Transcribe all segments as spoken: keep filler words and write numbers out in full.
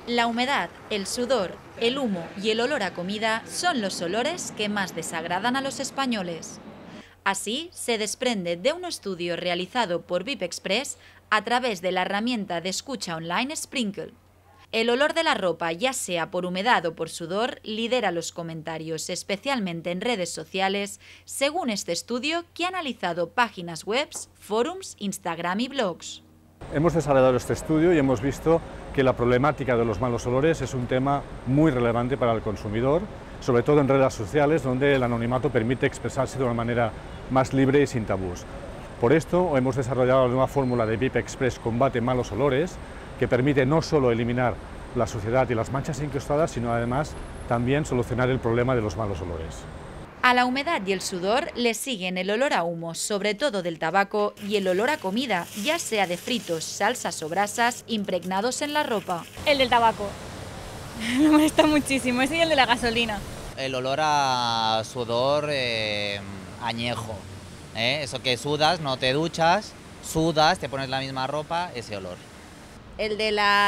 La humedad, el sudor, el humo y el olor a comida son los olores que más desagradan a los españoles. Así se desprende de un estudio realizado por V I P Express a través de la herramienta de escucha online Sprinkle. El olor de la ropa, ya sea por humedad o por sudor, lidera los comentarios, especialmente en redes sociales, según este estudio que ha analizado páginas web, forums, Instagram y blogs. Hemos desarrollado este estudio y hemos visto que la problemática de los malos olores es un tema muy relevante para el consumidor, sobre todo en redes sociales, donde el anonimato permite expresarse de una manera más libre y sin tabús. Por esto hemos desarrollado la nueva fórmula de V I P Express Combate Malos Olores, que permite no solo eliminar la suciedad y las manchas incrustadas, sino además también solucionar el problema de los malos olores. A la humedad y el sudor le siguen el olor a humo, sobre todo del tabaco, y el olor a comida, ya sea de fritos, salsas o brasas impregnados en la ropa. El del tabaco. Me molesta muchísimo, ese y el de la gasolina. El olor a sudor eh, añejo, ¿eh? Eso que sudas, no te duchas, sudas, te pones la misma ropa, ese olor. El de la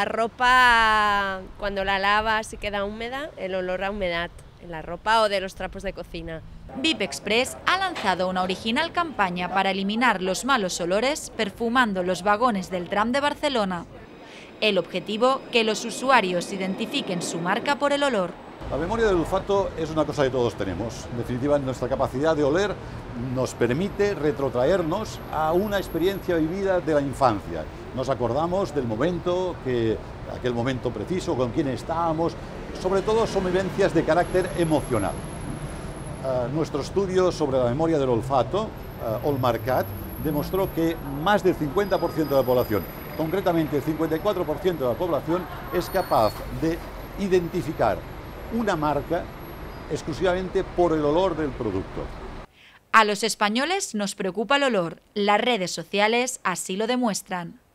ropa, cuando la lavas y queda húmeda, el olor a humedad en la ropa o de los trapos de cocina. V I P Express ha lanzado una original campaña para eliminar los malos olores perfumando los vagones del tram de Barcelona. El objetivo, que los usuarios identifiquen su marca por el olor. La memoria del olfato es una cosa que todos tenemos. En definitiva, nuestra capacidad de oler nos permite retrotraernos a una experiencia vivida de la infancia. Nos acordamos del momento, que, aquel momento preciso, con quién estábamos. Sobre todo son vivencias de carácter emocional. Uh, nuestro estudio sobre la memoria del olfato, uh, Olmarcat, demostró que más del cincuenta por ciento de la población, concretamente el cincuenta y cuatro por ciento de la población, es capaz de identificar una marca exclusivamente por el olor del producto. A los españoles nos preocupa el olor. Las redes sociales así lo demuestran.